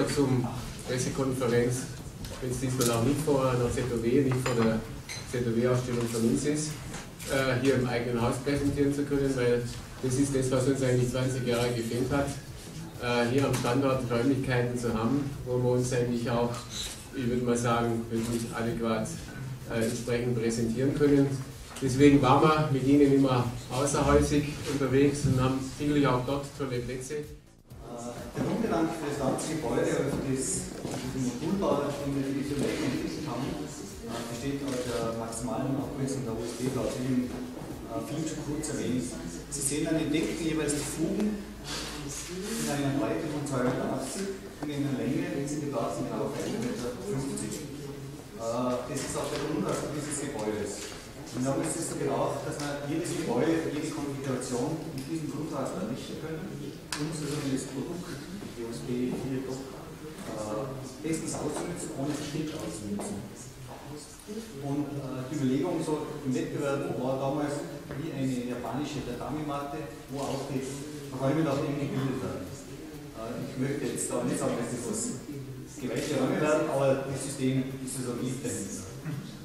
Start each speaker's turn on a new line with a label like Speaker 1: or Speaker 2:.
Speaker 1: zum Pressekonferenz, wenn es diesmal auch nicht vor einer ZOW, nicht vor der ZOW-Ausstellung von uns ist, hier im eigenen Haus präsentieren zu können, weil das ist das, was uns eigentlich 20 Jahre gefehlt hat, hier am Standort Räumlichkeiten zu haben, wo wir uns eigentlich auch, ich würde mal sagen, wirklich adäquat entsprechend präsentieren können. Deswegen waren wir mit Ihnen immer außerhäusig unterwegs und haben sicherlich auch dort tolle Plätze.
Speaker 2: Der Grundgedanke für das ganze Gebäude, also diesen Modulbau, den wir für diese Fläche entwickelt haben, besteht aus der maximalen Abgrenzung der OSB-Platte, die viel zu kurz erwähnt. Sie sehen an den Decken jeweils die Fugen in einer Breite von 280 und in einer Länge sind die Platten auf 1,50 Meter. Das ist auch der Grundlage dieses Gebäudes. Und darum ist es so genau, dass man jedes Gebäude, jede Konfiguration mit diesem Grundraster errichten können, um sozusagen das Produkt, die OSB 4 Dock, bestens auszunutzen, ohne Verschnitt auszunutzen. Und die Überlegung so im Wettbewerb war damals wie eine japanische Tatami-Matte, wo auch die Räume nach innen gebildet werden. Ich möchte jetzt da nicht sagen, dass das was geweihte Räume werden, aber das System ist so lieb dahinter.